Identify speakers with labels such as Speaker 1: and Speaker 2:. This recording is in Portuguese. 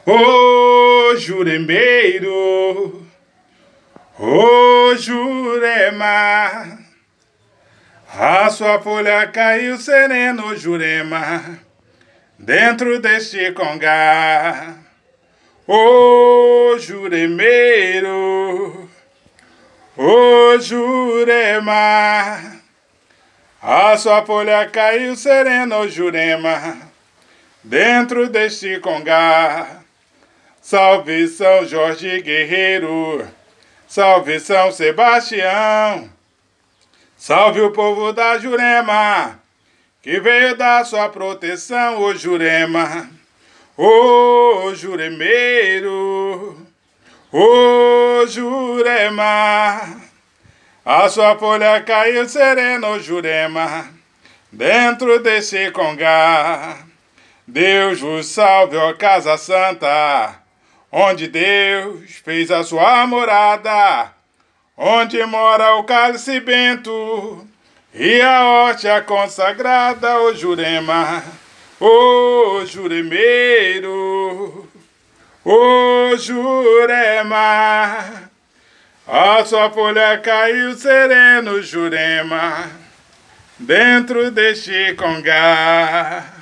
Speaker 1: Ô Juremeiro, ô Jurema, a sua folha caiu sereno, Jurema, dentro deste congá. Ô Juremeiro, ô Jurema, a sua folha caiu sereno, Jurema, dentro deste congá. Salve São Jorge Guerreiro, salve São Sebastião, salve o povo da Jurema, que veio dar sua proteção, ô Jurema, ô Juremeiro, ô Jurema, a sua folha caiu sereno, Jurema, dentro desse congá. Deus vos salve, ó Casa Santa, onde Deus fez a sua morada, onde mora o cálice bento e a hóstia consagrada, ô Jurema, ô Juremeiro, ô Jurema, a sua folha caiu sereno, Jurema, dentro deste congá.